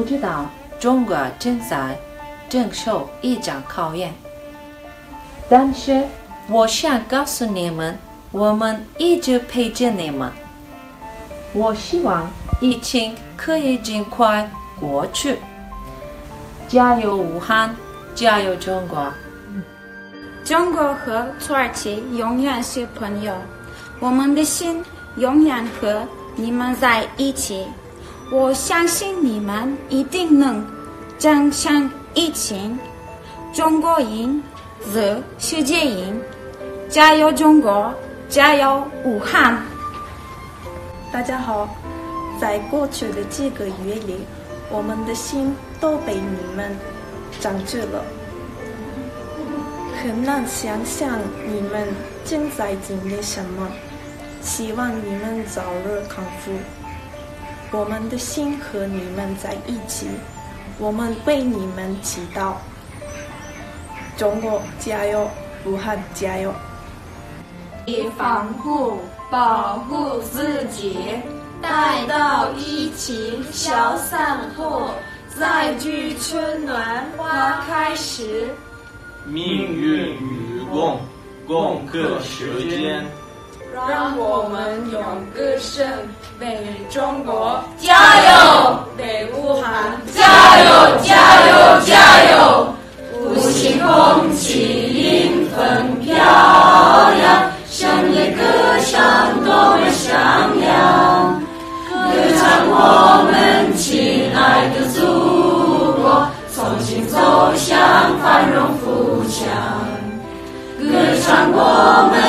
知道中国正在承受一场考验，但是我想告诉你们，我们一直陪着你们。我希望疫情可以尽快过去。加油武汉，加油中国！ 中国和土耳其永远是朋友，我们的心永远和你们在一起。我相信你们一定能战胜疫情，中国赢，则世界赢。加油中国，加油武汉！ 大家好，在过去的几个月里，我们的心都被你们占据了。很难想象你们正在经历什么，希望你们早日康复。我们的心和你们在一起，我们为你们祈祷。中国加油，武汉加油！ 防护保护自己，待到疫情消散后，再聚春暖花开时。 命运与共，共克时艰。 让我们永歌声，为中国加油， 为武汉加油，加油，加油！复兴红旗迎风飘扬，胜利歌声多么响亮，歌唱我们亲爱的祖国，重新走向繁荣富强，歌唱我们